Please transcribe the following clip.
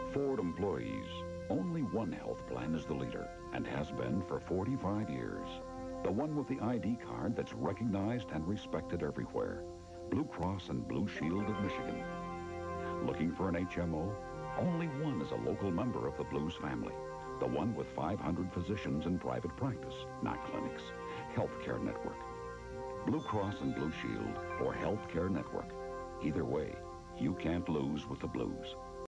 Ford employees, only one health plan is the leader and has been for 45 years. The one with the ID card that's recognized and respected everywhere. Blue Cross and Blue Shield of Michigan. Looking for an HMO? Only one is a local member of the Blues family. The one with 500 physicians in private practice, not clinics. Healthcare Network. Blue Cross and Blue Shield or Healthcare Network. Either way, you can't lose with the Blues.